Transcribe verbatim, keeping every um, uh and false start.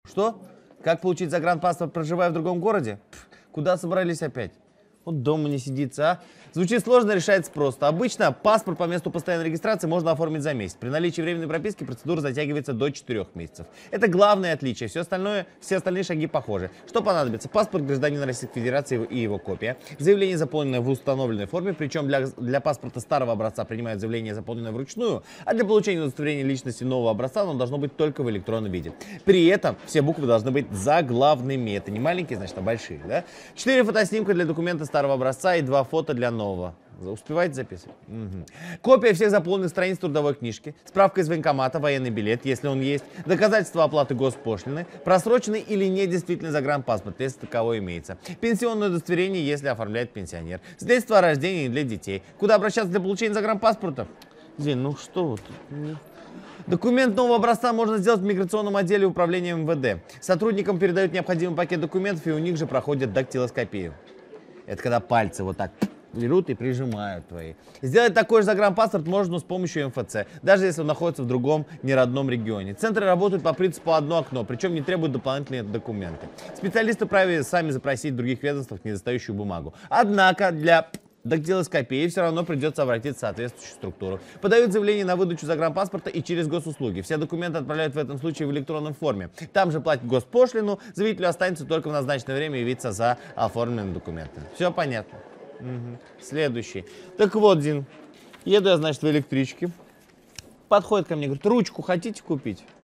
Что? Как получить загранпаспорт, проживая в другом городе? Пф, куда собрались опять? Вот дома не сидится, а? Звучит сложно, решается просто. Обычно паспорт по месту постоянной регистрации можно оформить за месяц. При наличии временной прописки процедура затягивается до четырёх месяцев. Это главное отличие. Все остальное, все остальные шаги похожи. Что понадобится? Паспорт гражданина Российской Федерации и его копия. Заявление, заполненное в установленной форме. Причем для, для паспорта старого образца принимают заявление, заполненное вручную. А для получения удостоверения личности нового образца оно должно быть только в электронном виде. При этом все буквы должны быть заглавными. Это не маленькие, значит, а большие. Да? Четыре фотоснимка для документа старого образца и два фото для нового. Успеваете записывать? Угу. Копия всех заполненных страниц трудовой книжки, справка из военкомата, военный билет, если он есть, доказательство оплаты госпошлины, просроченный или недействительный загранпаспорт, если таковой имеется, пенсионное удостоверение, если оформляет пенсионер, свидетельство о рождении для детей. Куда обращаться для получения загранпаспорта? Зин, ну что вот. Документ нового образца можно сделать в миграционном отделе управления эм вэ дэ. Сотрудникам передают необходимый пакет документов, и у них же проходят дактилоскопию. Это когда пальцы вот так берут и прижимают твои. Сделать такой же загранпаспорт можно с помощью эм эф цэ, даже если он находится в другом неродном регионе. Центры работают по принципу одно окно, причем не требуют дополнительные документы. Специалисты вправе сами запросить в других ведомствах недостающую бумагу. Однако для дактилоскопии все равно придется обратиться в соответствующую структуру. Подают заявление на выдачу загранпаспорта и через госуслуги. Все документы отправляют в этом случае в электронной форме. Там же платят госпошлину, заявителю останется только в назначенное время явиться за оформленными документами. Все понятно? Угу. Следующий. Так вот, Дин, еду я, значит, в электричке. Подходит ко мне, говорит, ручку хотите купить?